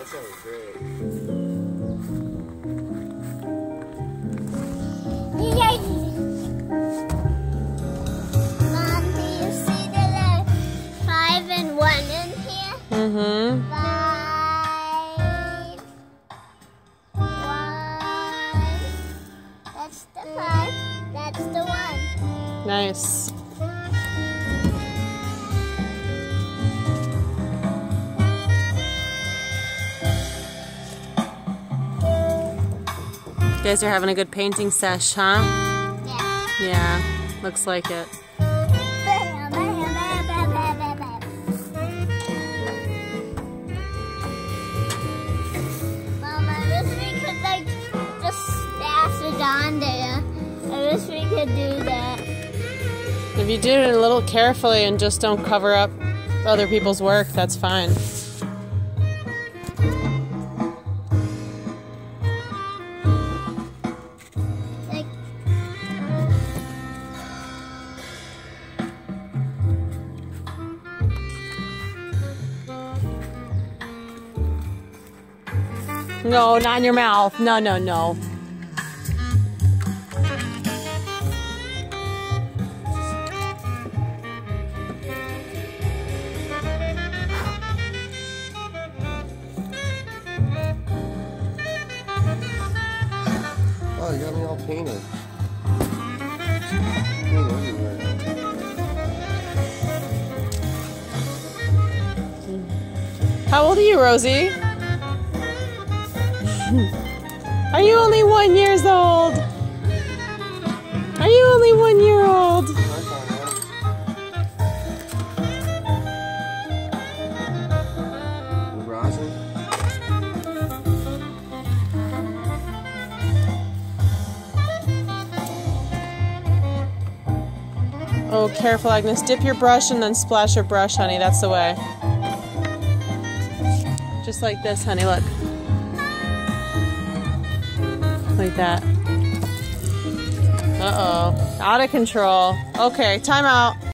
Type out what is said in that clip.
sounds great. Yay! Mom, do you see that there are 5 and 1 in here? Mm-hmm. 5, 1. That's the 5. That's the 1. Nice. You guys are having a good painting sesh, huh? Yeah. Yeah, looks like it. Mom, I wish we could like just stash it on there. I wish we could do that. If you do it a little carefully and just don't cover up other people's work, that's fine. Like, No, not in your mouth. No, no, no. Oh, you got me all painted. How old are you, Rosie? Are you only 1 year old? Are you only 1 year old? Oh, careful, Agnes. Dip your brush and then splash your brush, honey. That's the way. Just like this, honey. Look. Like that. Uh-oh. Out of control. Okay, time out.